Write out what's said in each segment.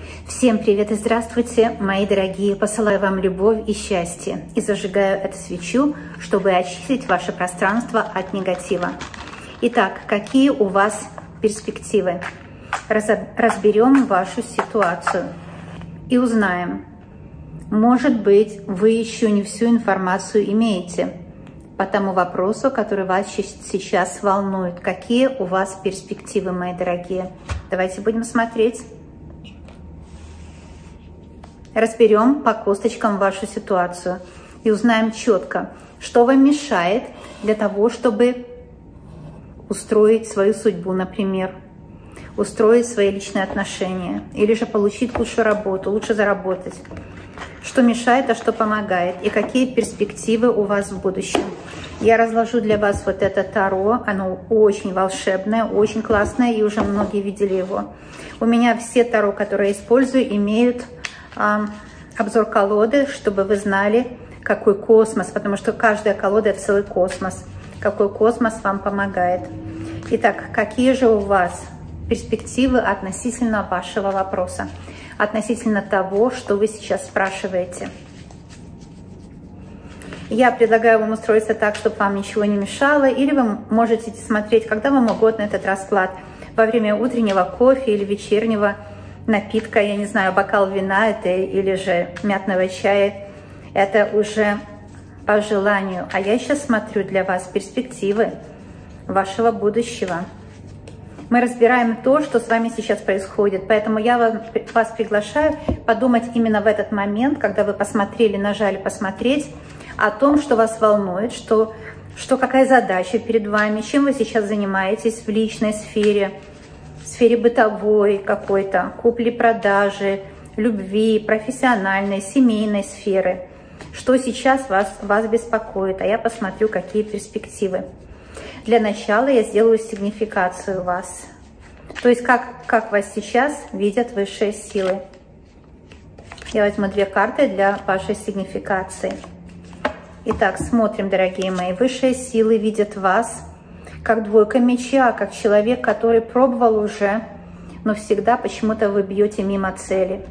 Всем привет и здравствуйте, мои дорогие! Посылаю вам любовь и счастье и зажигаю эту свечу, чтобы очистить ваше пространство от негатива. Итак, какие у вас перспективы? Разберем вашу ситуацию и узнаем. Может быть, вы еще не всю информацию имеете по тому вопросу, который вас сейчас волнует. Какие у вас перспективы, мои дорогие? Давайте будем смотреть. Разберем по косточкам вашу ситуацию и узнаем четко, что вам мешает для того, чтобы устроить свою судьбу, например, устроить свои личные отношения, или же получить лучшую работу, лучше заработать. Что мешает, а что помогает, и какие перспективы у вас в будущем. Я разложу для вас вот это таро, оно очень волшебное, очень классное, и уже многие видели его. У меня все таро, которые я использую, имеют обзор колоды, чтобы вы знали, какой космос, потому что каждая колода — это целый космос, какой космос вам помогает. Итак, какие же у вас перспективы относительно вашего вопроса, относительно того, что вы сейчас спрашиваете? Я предлагаю вам устроиться так, чтобы вам ничего не мешало, или вы можете смотреть, когда вам угодно, этот расклад, во время утреннего кофе или вечернего напитка, я не знаю, бокал вина это или же мятного чая, это уже по желанию. А я сейчас смотрю для вас перспективы вашего будущего. Мы разбираем то, что с вами сейчас происходит, поэтому я вас приглашаю подумать именно в этот момент, когда вы посмотрели, нажали «Посмотреть», о том, что вас волнует, что какая задача перед вами, чем вы сейчас занимаетесь в личной сфере, в сфере бытовой какой-то, купли-продажи, любви, профессиональной, семейной сферы. Что сейчас вас беспокоит, а я посмотрю, какие перспективы. Для начала я сделаю сигнификацию вас. То есть как вас сейчас видят высшие силы. Я возьму 2 карты для вашей сигнификации. Итак, смотрим, дорогие мои. Высшие силы видят вас как двойка меча, как человек, который пробовал уже, но всегда почему-то вы бьете мимо цели.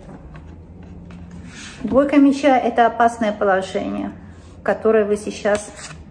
Двойка меча — это опасное положение, которое вы сейчас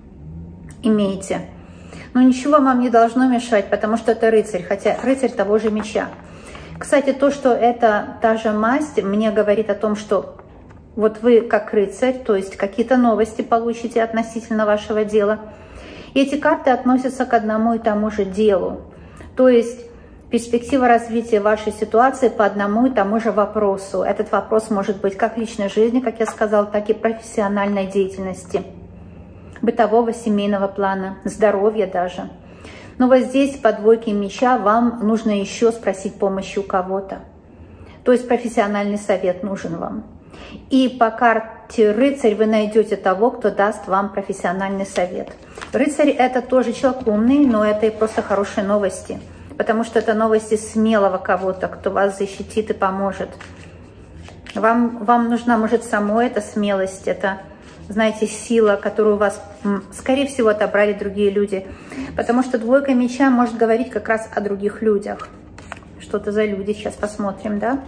имеете. Но ничего вам не должно мешать, потому что это рыцарь, хотя рыцарь того же меча. Кстати, то, что это та же масть, мне говорит о том, что вот вы как рыцарь, то есть какие-то новости получите относительно вашего дела. И эти карты относятся к одному и тому же делу. То есть перспектива развития вашей ситуации по одному и тому же вопросу. Этот вопрос может быть как личной жизни, как я сказала, так и профессиональной деятельности, бытового, семейного плана, здоровья даже. Но вот здесь по двойке меча вам нужно еще спросить помощи у кого-то. То есть профессиональный совет нужен вам. И по карте рыцарь вы найдете того, кто даст вам профессиональный совет. Рыцарь — это тоже человек умный, но это и просто хорошие новости, потому что это новости смелого кого-то, кто вас защитит и поможет. Вам нужна, может, самой эта смелость, это, знаете, сила, которую у вас, скорее всего, отобрали другие люди, потому что двойка меча может говорить как раз о других людях. Что-то за люди, сейчас посмотрим, да?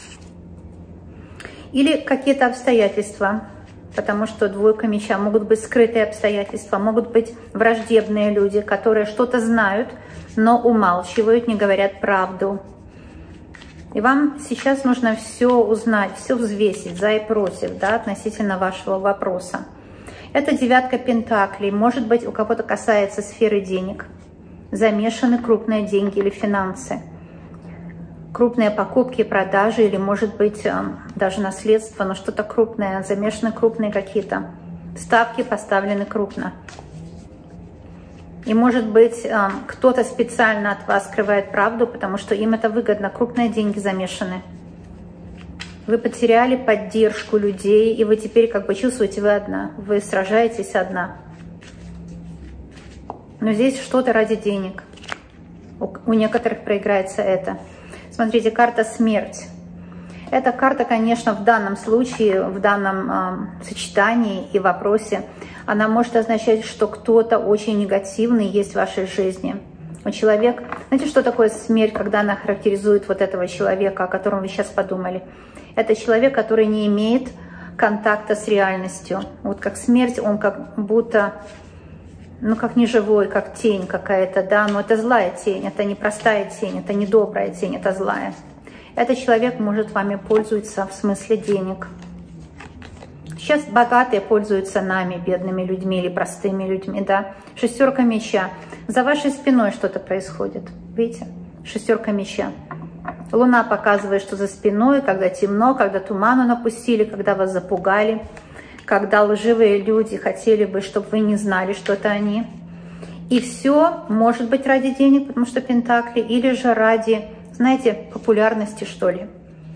Или какие-то обстоятельства, потому что двойка меча могут быть скрытые обстоятельства, могут быть враждебные люди, которые что-то знают, но умалчивают, не говорят правду. И вам сейчас нужно все узнать, все взвесить за и против, да, относительно вашего вопроса. Это 9 пентаклей, может быть, у кого-то касается сферы денег, замешаны крупные деньги или финансы. Крупные покупки, продажи или, может быть, даже наследство, но что-то крупное, замешаны крупные какие-то ставки, поставлены крупно. И, может быть, кто-то специально от вас скрывает правду, потому что им это выгодно, крупные деньги замешаны. Вы потеряли поддержку людей, и вы теперь как бы чувствуете, вы одна, вы сражаетесь одна. Но здесь что-то ради денег. У некоторых проиграется это. Смотрите, карта «Смерть». Эта карта, конечно, в данном случае, в данном сочетании и вопросе, она может означать, что кто-то очень негативный есть в вашей жизни. У человека, знаете, что такое смерть, когда она характеризует вот этого человека, о котором вы сейчас подумали? Это человек, который не имеет контакта с реальностью. Вот как смерть, он как будто, ну как неживой, как тень какая-то, да, но это злая тень, это не простая тень, это не добрая тень, это злая. Этот человек может вами пользоваться в смысле денег. Сейчас богатые пользуются нами, бедными людьми или простыми людьми, да. Шестерка меча. За вашей спиной что-то происходит, видите? Шестерка меча. Луна показывает, что за спиной, когда темно, когда туману напустили, когда вас запугали, когда лживые люди хотели бы, чтобы вы не знали, что это они. И все может быть ради денег, потому что пентакли, или же ради, знаете, популярности, что ли.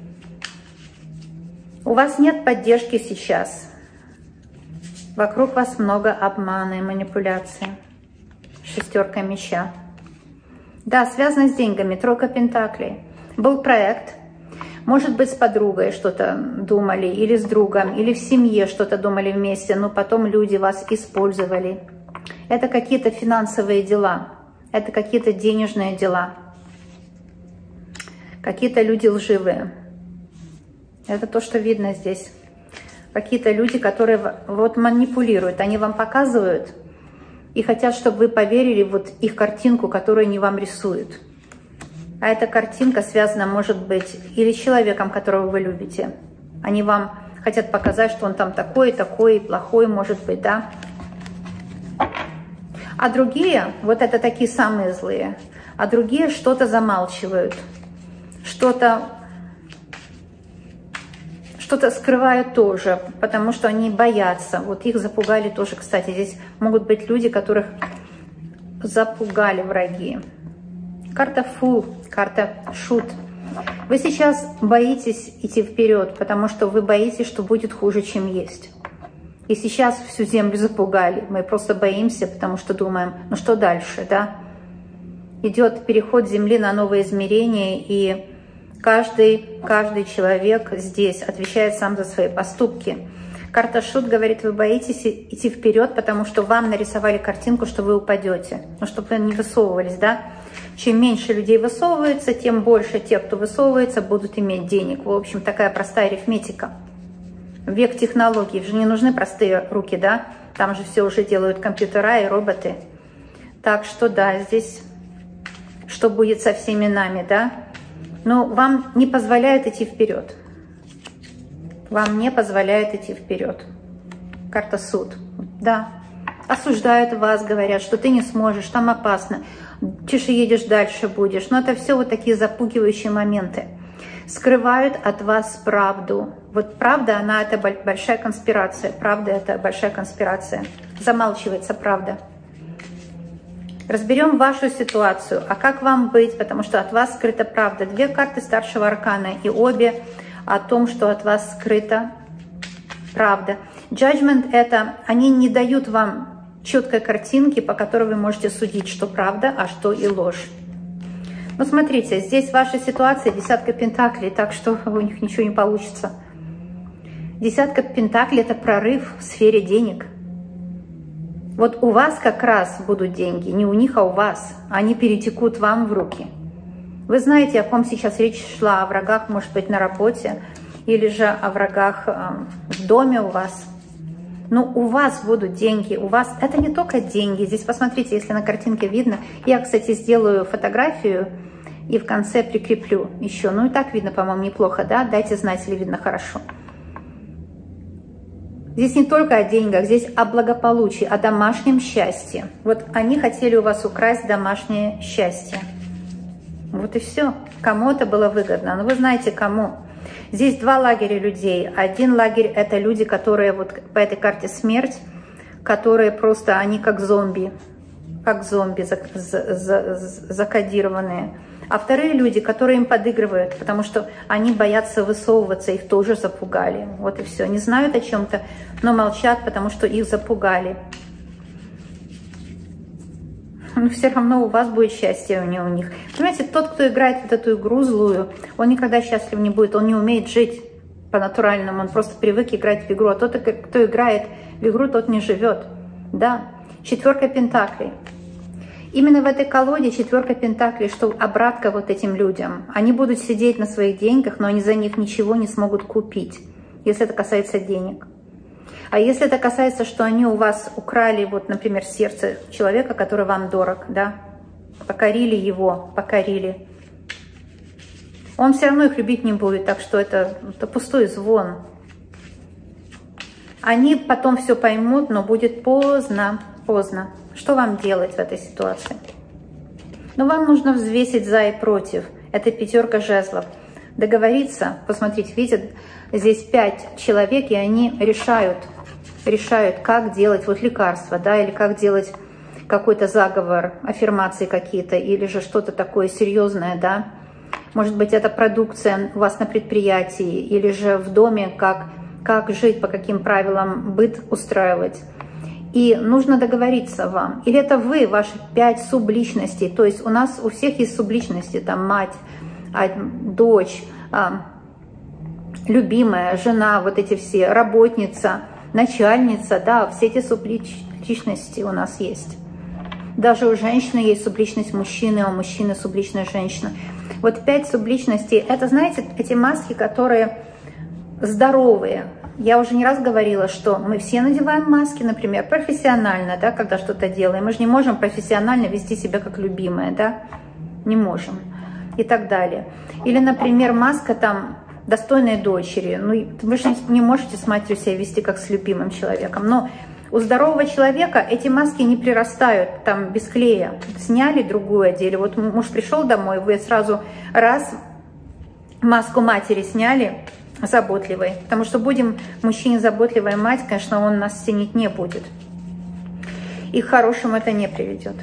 У вас нет поддержки сейчас. Вокруг вас много обмана и манипуляции. Шестерка меча. Да, связано с деньгами. Тройка пентаклей. Был проект. Может быть, с подругой что-то думали, или с другом, или в семье что-то думали вместе, но потом люди вас использовали. Это какие-то финансовые дела. Это какие-то денежные дела. Какие-то люди лживые. Это то, что видно здесь. Какие-то люди, которые вот манипулируют, они вам показывают и хотят, чтобы вы поверили вот их картинку, которую они вам рисуют. А эта картинка связана, может быть, или с человеком, которого вы любите. Они вам хотят показать, что он там такой, плохой, может быть, да. А другие, вот это такие самые злые, а другие что-то замалчивают, что-то скрывают тоже, потому что они боятся. Вот их запугали тоже, кстати. Здесь могут быть люди, которых запугали враги. Карта Фу, карта Шут. Вы сейчас боитесь идти вперед, потому что вы боитесь, что будет хуже, чем есть. И сейчас всю землю запугали. Мы просто боимся, потому что думаем, ну что дальше, да? Идет переход Земли на новые измерения, и каждый человек здесь отвечает сам за свои поступки. Карта Шут говорит, вы боитесь идти вперед, потому что вам нарисовали картинку, что вы упадете. Ну, чтобы вы не высовывались, да? Чем меньше людей высовывается, тем больше тех, кто высовывается, будут иметь денег. В общем, такая простая арифметика. Век технологий. Же не нужны простые руки, да? Там же все уже делают компьютера и роботы. Так что да, здесь что будет со всеми нами, да? Но вам не позволяют идти вперед. Вам не позволяют идти вперед. Карта Суд. Да. Осуждают вас, говорят, что ты не сможешь, там опасно. Тише едешь, дальше будешь. Но это все вот такие запугивающие моменты. Скрывают от вас правду. Вот правда, она это большая конспирация. Правда, это большая конспирация. Замалчивается правда. Разберем вашу ситуацию. А как вам быть? Потому что от вас скрыта правда. Две карты старшего аркана, и обе о том, что от вас скрыта правда. Judgment — это они не дают вам четкой картинки, по которой вы можете судить, что правда, а что и ложь. Ну, смотрите, здесь ваша ситуация десятка пентаклей, так что у них ничего не получится. Десятка пентаклей — это прорыв в сфере денег. Вот у вас как раз будут деньги, не у них, а у вас. Они перетекут вам в руки. Вы знаете, о ком сейчас речь шла, о врагах, может быть, на работе, или же о врагах в доме у вас. Но у вас будут деньги, у вас это не только деньги. Здесь посмотрите, если на картинке видно. Я, кстати, сделаю фотографию и в конце прикреплю еще. Ну и так видно, по-моему, неплохо, да? Дайте знать, если видно хорошо. Здесь не только о деньгах, здесь о благополучии, о домашнем счастье. Вот они хотели у вас украсть домашнее счастье. Вот и все. Кому это было выгодно? Ну вы знаете, кому. Здесь два лагеря людей. Один лагерь — это люди, которые вот по этой карте смерть, которые просто, они как зомби закодированные. А вторые люди, которые им подыгрывают, потому что они боятся высовываться, их тоже запугали. Вот и все. Не знают о чем-то, но молчат, потому что их запугали. Но все равно у вас будет счастье, а не у них. Понимаете, тот, кто играет вот эту игру злую, он никогда счастлив не будет, он не умеет жить по-натуральному, он просто привык играть в игру. А тот, кто играет в игру, тот не живет. Да, четверка пентаклей. Именно в этой колоде 4 пентаклей, что обратка вот этим людям. Они будут сидеть на своих деньгах, но они за них ничего не смогут купить, если это касается денег. А если это касается, что они у вас украли, вот, например, сердце человека, который вам дорог, да, покорили его, покорили, он все равно их любить не будет, так что это пустой звон. Они потом все поймут, но будет поздно, поздно. Что вам делать в этой ситуации? Но вам нужно взвесить за и против. Это 5 жезлов. Договориться, посмотрите, видите, здесь 5 человек, и они решают, как делать вот лекарства, да, или как делать какой-то заговор, аффирмации какие-то, или же что-то такое серьезное, да. Может быть, это продукция у вас на предприятии, или же в доме, как жить, по каким правилам быт устраивать. И нужно договориться вам. Или это вы, ваши 5 субличностей. То есть у нас у всех есть субличности, там мать, дочь, любимая, жена, вот эти все, работница, начальница, да, все эти субличности у нас есть. Даже у женщины есть субличность мужчины, а у мужчины субличность женщины. Вот 5 субличностей, это, знаете, эти маски, которые здоровые. Я уже не раз говорила, что мы все надеваем маски, например, профессионально, да, когда что-то делаем. Мы же не можем профессионально вести себя как любимая, да, не можем, и так далее. Или, например, маска там достойной дочери. Ну, вы же не можете с матерью себя вести как с любимым человеком, но у здорового человека эти маски не прирастают там без клея. Сняли, другую одели. Вот муж пришел домой, вы сразу раз маску матери сняли, заботливой. Потому что будем мужчине заботливая мать, конечно, он нас ценить не будет. И к хорошему это не приведет.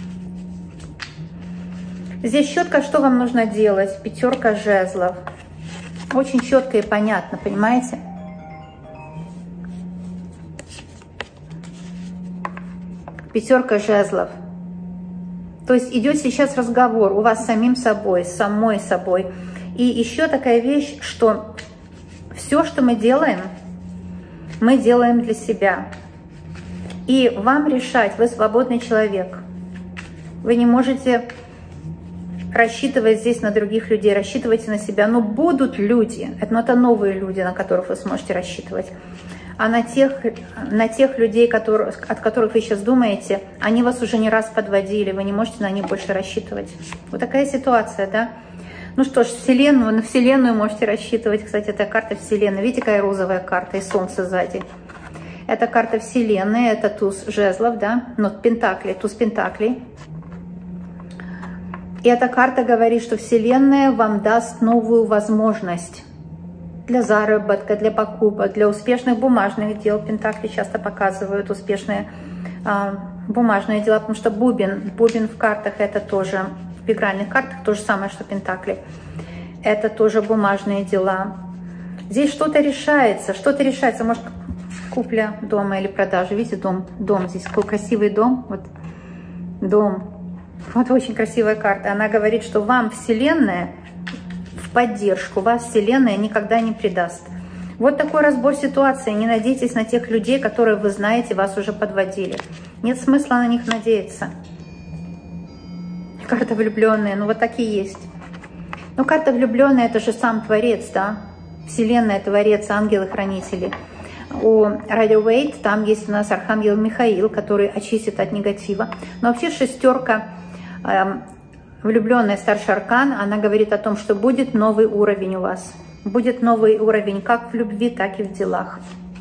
Здесь четко, что вам нужно делать. 5 жезлов. Очень четко и понятно, понимаете? Пятерка жезлов. То есть идет сейчас разговор у вас с самим собой, с самой собой. И еще такая вещь, что все, что мы делаем для себя. И вам решать, вы свободный человек. Вы не можете рассчитывать здесь на других людей, рассчитывайте на себя. Но будут люди, это новые люди, на которых вы сможете рассчитывать. А на тех людей, от которых вы сейчас думаете, они вас уже не раз подводили, вы не можете на них больше рассчитывать. Вот такая ситуация, да? Ну что ж, на Вселенную можете рассчитывать. Кстати, это карта Вселенной. Видите, какая розовая карта и Солнце сзади. Это карта Вселенной, это туз жезлов, да? Ну, пентакли, туз пентаклей. И эта карта говорит, что Вселенная вам даст новую возможность для заработка, для покупок, для успешных бумажных дел. Пентакли часто показывают успешные бумажные дела, потому что бубен в картах это тоже... В игральных картах то же самое, что пентакли. Это тоже бумажные дела. Здесь что-то решается, может, купля дома или продажа. Видите, дом здесь, какой красивый дом. Вот дом. Вот очень красивая карта. Она говорит, что вам Вселенная в поддержку, вас Вселенная никогда не предаст. Вот такой разбор ситуации. Не надейтесь на тех людей, которые вы знаете, вас уже подводили. Нет смысла на них надеяться. Карта влюбленная, ну вот такие есть. Но карта влюбленная — это же сам Творец, да? Вселенная, Творец, ангелы-хранители. У Rider-Waite там есть у нас Архангел Михаил, который очистит от негатива. Но вообще 6, влюбленная старший аркан, она говорит о том, что будет новый уровень у вас. Будет новый уровень как в любви, так и в делах.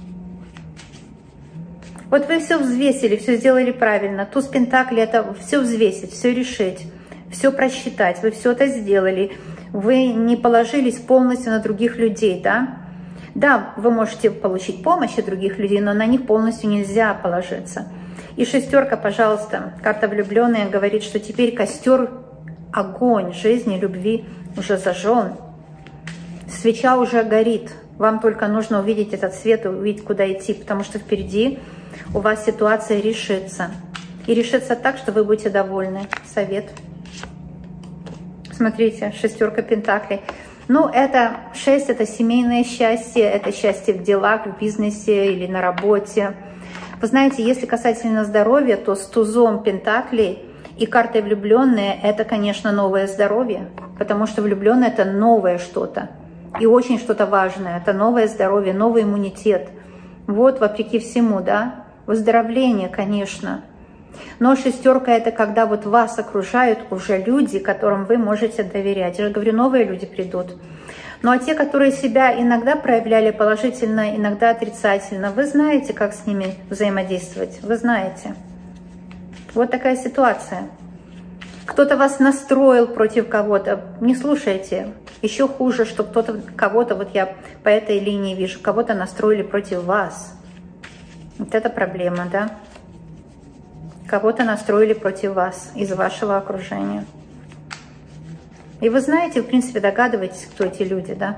Вот вы все взвесили, все сделали правильно. Туз пентаклей — это все взвесить, все решить, все просчитать. Вы все это сделали. Вы не положились полностью на других людей, да? Да, вы можете получить помощь от других людей, но на них полностью нельзя положиться. И 6, пожалуйста, карта влюбленная говорит, что теперь костер, огонь жизни, любви уже зажжен. Свеча уже горит. Вам только нужно увидеть этот свет, увидеть, куда идти, потому что впереди у вас ситуация решится. И решится так, что вы будете довольны. Совет. Смотрите, 6 пентаклей. Ну, это 6, это семейное счастье, это счастье в делах, в бизнесе или на работе. Вы знаете, если касательно здоровья, то с тузом пентаклей И карта влюбленные – это, конечно, новое здоровье, потому что влюбленные – это новое что-то. И очень что-то важное. Это новое здоровье, новый иммунитет. Вот, вопреки всему, да, выздоровление, конечно. Но шестерка – это когда вот вас окружают уже люди, которым вы можете доверять. Я же говорю, новые люди придут. Ну а те, которые себя иногда проявляли положительно, иногда отрицательно, вы знаете, как с ними взаимодействовать, вы знаете. Вот такая ситуация. Кто-то вас настроил против кого-то, не слушайте. Еще хуже, что кто-то кого-то, вот я по этой линии вижу, кого-то настроили против вас. Вот это проблема, да? Кого-то настроили против вас из вашего окружения. И вы знаете, в принципе, догадываетесь, кто эти люди, да?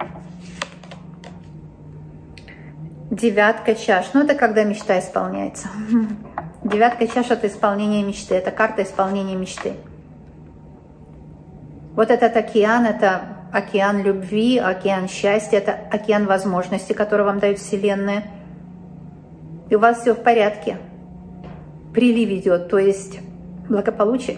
Девятка чаш. Ну, это когда мечта исполняется. Девятка чаш – это исполнение мечты. Это карта исполнения мечты. Вот этот океан – это океан любви, океан счастья, это океан возможностей, который вам дает Вселенная. И у вас все в порядке. Прилив идет, то есть благополучие.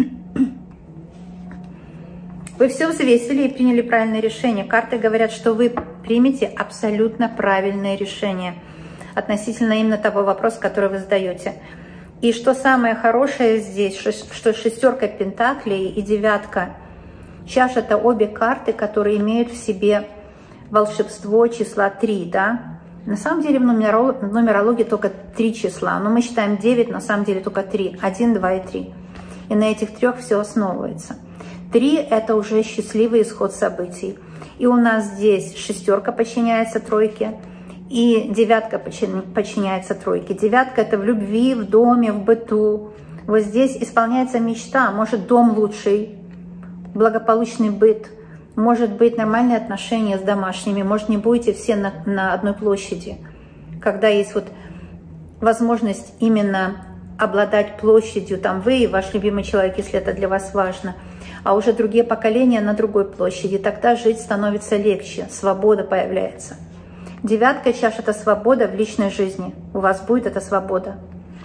Вы все взвесили и приняли правильное решение. Карты говорят, что вы примете абсолютно правильное решение относительно именно того вопроса, который вы задаете. И что самое хорошее здесь, что шестерка пентаклей и девятка чаш – это обе карты, которые имеют в себе волшебство числа 3, да? На самом деле в нумерологии только 3 числа, но мы считаем 9, на самом деле только 3, 1, 2 и 3. И на этих 3 все основывается. 3 – это уже счастливый исход событий. И у нас здесь шестерка подчиняется тройке, и девятка подчиняется тройке. Девятка – это в любви, в доме, в быту. Вот здесь исполняется мечта, может дом лучший, благополучный быт, может быть нормальные отношения с домашними, может не будете все на одной площади. Когда есть вот возможность именно обладать площадью, там вы и ваш любимый человек, если это для вас важно, а уже другие поколения на другой площади, тогда жить становится легче, свобода появляется. Девятка чаш – это свобода в личной жизни, у вас будет эта свобода.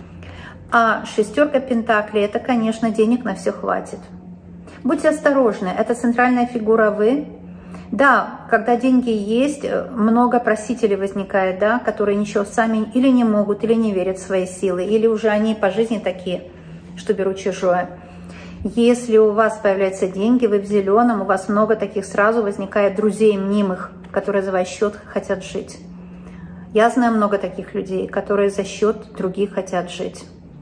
А шестерка пентаклей – это, конечно, денег на все хватит. Будьте осторожны, это центральная фигура вы. Да, когда деньги есть, много просителей возникает, да, которые ничего сами или не могут, или не верят в свои силы, или уже они по жизни такие, что берут чужое. Если у вас появляются деньги, вы в зеленом, у вас много таких, сразу возникает друзей мнимых, которые за ваш счет хотят жить. Я знаю много таких людей, которые за счет других хотят жить.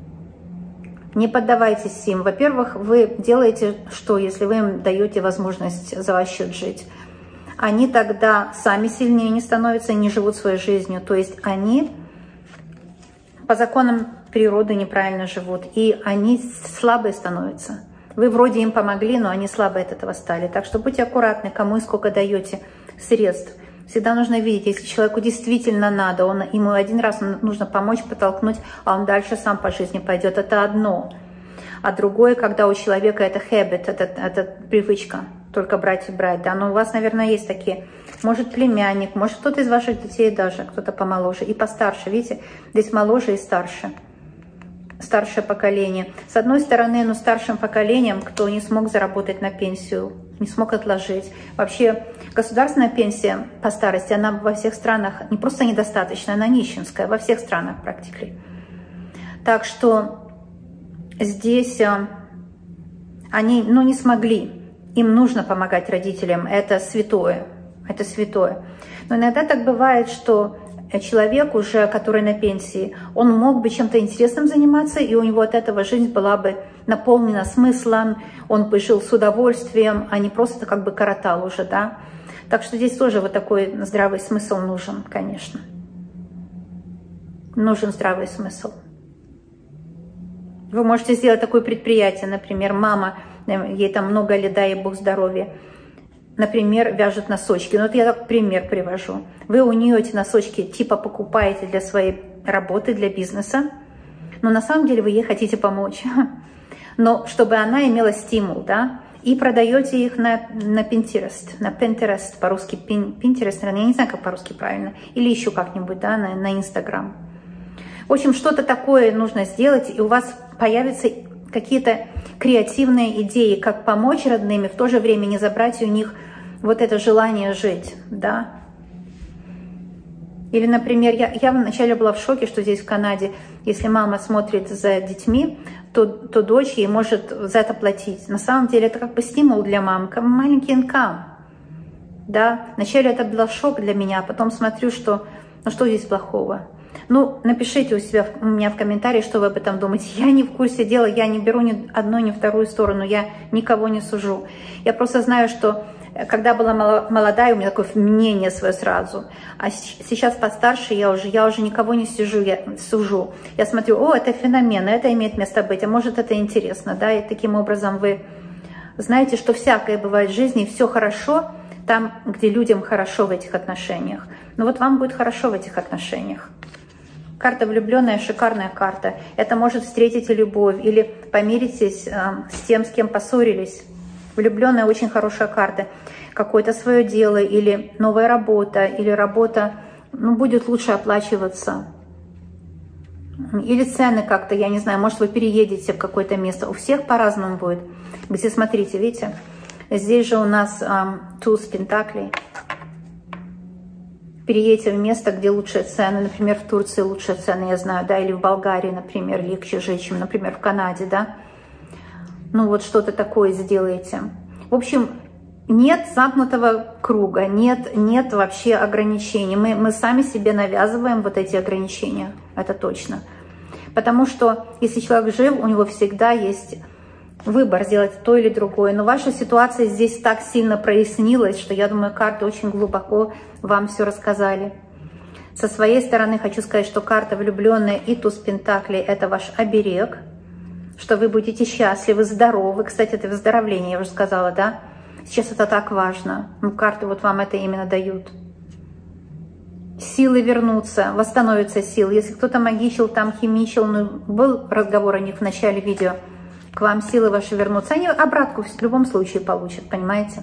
Не поддавайтесь им. Во-первых, вы делаете что, если вы им даете возможность за ваш счет жить? Они тогда сами сильнее не становятся, не живут своей жизнью. То есть они по законам природы неправильно живут, и они слабые становятся. Вы вроде им помогли, но они слабые от этого стали. Так что будьте аккуратны, кому и сколько даете средств. Всегда нужно видеть, если человеку действительно надо, ему один раз нужно помочь, подтолкнуть, а он дальше сам по жизни пойдет. Это одно. А другое, когда у человека это habit, это привычка, только брать и брать. Да? Но у вас, наверное, есть такие. Может, племянник, может, кто-то из ваших детей даже, кто-то помоложе и постарше. Видите, здесь моложе и старше. Старшее поколение. С одной стороны, старшим поколением, кто не смог заработать на пенсию, не смог отложить. Вообще, государственная пенсия по старости, она во всех странах не просто недостаточная, она нищенская, во всех странах практически. Так что здесь они не смогли. Им нужно помогать родителям, это святое. Это святое. Но иногда так бывает, что человек уже, который на пенсии, он мог бы чем-то интересным заниматься, и у него от этого жизнь была бы наполнена смыслом, он бы жил с удовольствием, а не просто как бы коротал уже, да. Так что здесь тоже вот такой здравый смысл нужен, конечно. Нужен здравый смысл. Вы можете сделать такое предприятие, например, мама, ей там много лет, дай ей Бог здоровья, например, вяжет носочки. Вот я так пример привожу. Вы у нее эти носочки типа покупаете для своей работы, для бизнеса, но на самом деле вы ей хотите помочь. Но чтобы она имела стимул, да, и продаете их на Pinterest, по-русски Pinterest, я не знаю, как по-русски правильно, или еще как-нибудь, да, на Instagram. В общем, что-то такое нужно сделать, и у вас появится какие-то креативные идеи, как помочь родным, и в то же время не забрать у них вот это желание жить, да. Или, например, я вначале была в шоке, что здесь в Канаде, если мама смотрит за детьми, то дочь ей может за это платить. На самом деле это как бы стимул для мам, как маленький инкам. Да? Вначале это был шок для меня, а потом смотрю, что, ну что здесь плохого. Ну, напишите у меня в комментарии, что вы об этом думаете. Я не в курсе дела, я не беру ни одну, ни вторую сторону, я никого не сужу. Я просто знаю, что когда была молодая, у меня такое мнение свое сразу. А сейчас постарше я уже никого не сужу. Я смотрю, о, это феномен, это имеет место быть, а может это интересно, да, и таким образом вы знаете, что всякое бывает в жизни, и все хорошо там, где людям хорошо в этих отношениях. Но вот вам будет хорошо в этих отношениях. Карта влюбленная, шикарная карта. Это может встретить любовь или помиритесь с тем, с кем поссорились. Влюбленная очень хорошая карта. Какое-то свое дело или новая работа, или работа, ну, будет лучше оплачиваться. Или цены как-то, я не знаю, может вы переедете в какое-то место. У всех по-разному будет. Где, смотрите, видите, здесь же у нас туз пентаклей. Переедете в место, где лучшие цены, например, в Турции лучшие цены, я знаю, да, или в Болгарии, например, легче жить, чем, например, в Канаде, да. Ну вот что-то такое сделаете. В общем, нет замкнутого круга, нет вообще ограничений. Мы сами себе навязываем вот эти ограничения, это точно. Потому что если человек жив, у него всегда есть выбор сделать то или другое. Но ваша ситуация здесь так сильно прояснилась, что я думаю, карты очень глубоко вам все рассказали. Со своей стороны хочу сказать, что карта влюбленная и туз пентаклей — это ваш оберег, что вы будете счастливы, здоровы. Кстати, это выздоровление, я уже сказала, да? Сейчас это так важно. Ну, карты вот вам это именно дают. Силы вернутся, восстановятся силы. Если кто-то магичил, там химичил, ну, был разговор о них в начале видео, к вам силы ваши вернутся. Они обратку в любом случае получат, понимаете?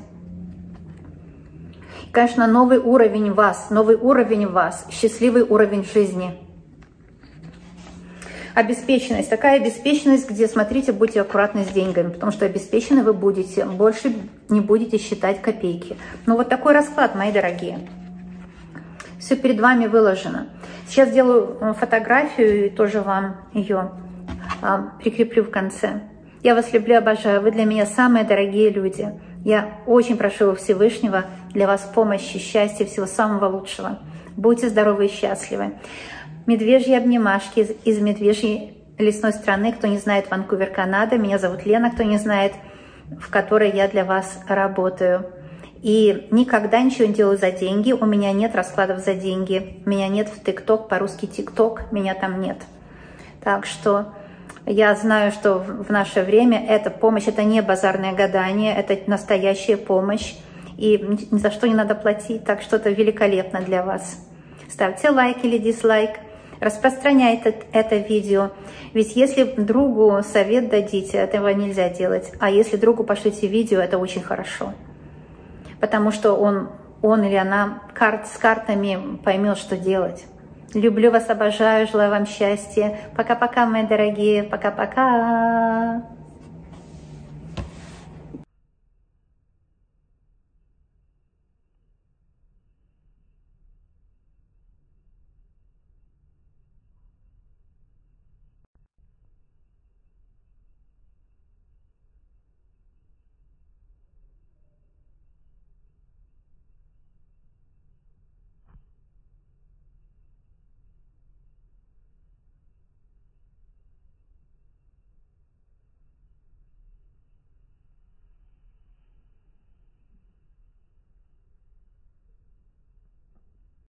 И, конечно, новый уровень в вас, счастливый уровень жизни. Обеспеченность. Такая обеспеченность, где, смотрите, будьте аккуратны с деньгами, потому что обеспечены вы будете, больше не будете считать копейки. Ну вот такой расклад, мои дорогие. Все перед вами выложено. Сейчас сделаю фотографию и тоже вам ее прикреплю в конце. Я вас люблю, обожаю. Вы для меня самые дорогие люди. Я очень прошу Всевышнего для вас помощи, счастья, всего самого лучшего. Будьте здоровы и счастливы. Медвежьи обнимашки из медвежьей лесной страны. Кто не знает, Ванкувер, Канада. Меня зовут Лена, кто не знает, в которой я для вас работаю. И никогда ничего не делаю за деньги. У меня нет раскладов за деньги. Меня нет в ТикТок, по-русски ТикТок. Меня там нет. Так что я знаю, что в наше время эта помощь, это не базарное гадание, это настоящая помощь. И ни за что не надо платить. Так что это великолепно для вас. Ставьте лайк или дизлайк. Распространяйте это видео. Ведь если другу совет дадите, этого нельзя делать. А если другу пошлите видео, это очень хорошо. Потому что он или она с картами поймет, что делать. Люблю вас, обожаю, желаю вам счастья. Пока-пока, мои дорогие. Пока-пока.